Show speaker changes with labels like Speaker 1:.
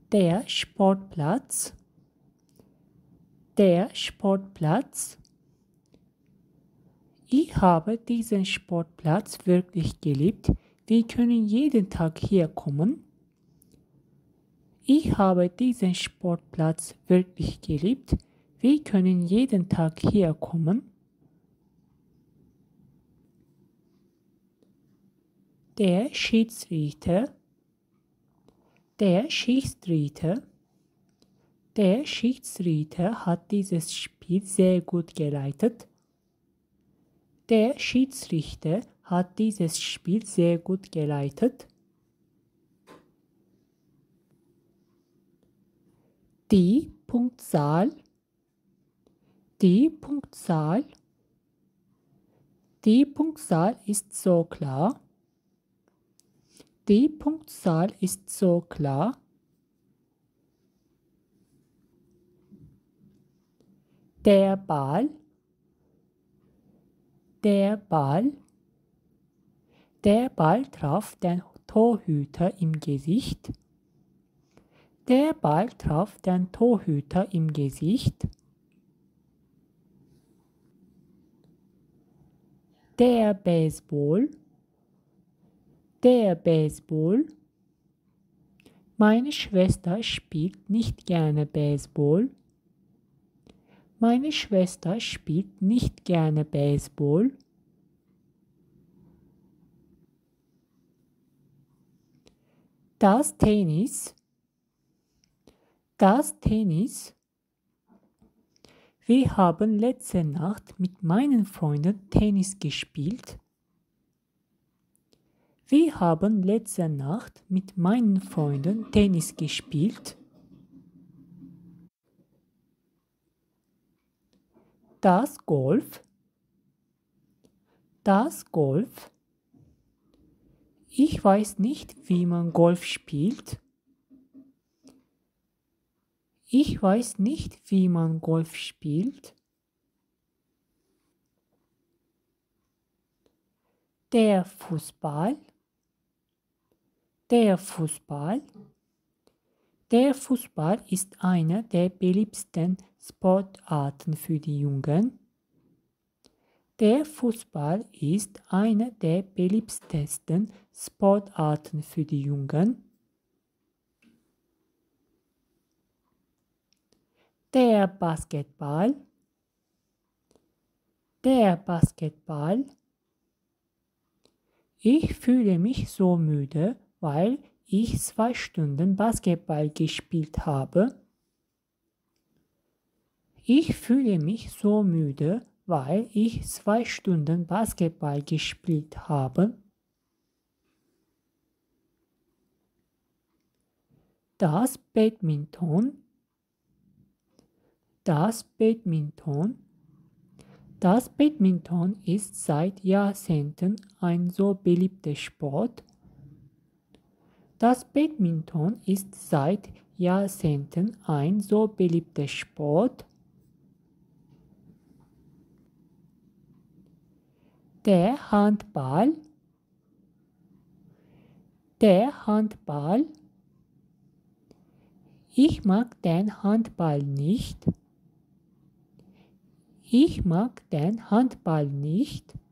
Speaker 1: Der Sportplatz. Der Sportplatz. Ich habe diesen Sportplatz wirklich geliebt. Wir können jeden Tag hier kommen. Ich habe diesen Sportplatz wirklich geliebt. Wir können jeden Tag hier kommen. Der Schiedsrichter. Der Schiedsrichter. Der Schiedsrichter hat dieses Spiel sehr gut geleitet. Der Schiedsrichter hat dieses Spiel sehr gut geleitet. Die Punktzahl. Die Punktzahl. Die Punktzahl ist so klar. Die Punktzahl ist so klar. Der Ball. Der Ball. Der Ball traf den Torhüter im Gesicht. Der Ball traf den Torhüter im Gesicht. Der Baseball. Der Baseball. Meine Schwester spielt nicht gerne Baseball. Meine Schwester spielt nicht gerne Baseball. Das Tennis. Das Tennis. Wir haben letzte Nacht mit meinen Freunden Tennis gespielt. Wir haben letzte Nacht mit meinen Freunden Tennis gespielt. Das Golf. Das Golf. Ich weiß nicht, wie man Golf spielt. Ich weiß nicht, wie man Golf spielt. Der Fußball. Der Fußball. Der Fußball ist eine der beliebtesten Sportarten für die Jungen. Der Fußball ist eine der beliebtesten Sportarten für die Jungen. Der Basketball. Der Basketball. Ich fühle mich so müde, weil ich 2 Stunden Basketball gespielt habe. Ich fühle mich so müde, weil ich 2 Stunden Basketball gespielt habe. Das Badminton. Das Badminton. Das Badminton ist seit Jahrzehnten ein so beliebter Sport. Das Badminton ist seit Jahrzehnten ein so beliebter Sport. Der Handball. Der Handball. Ich mag den Handball nicht. Ich mag den Handball nicht.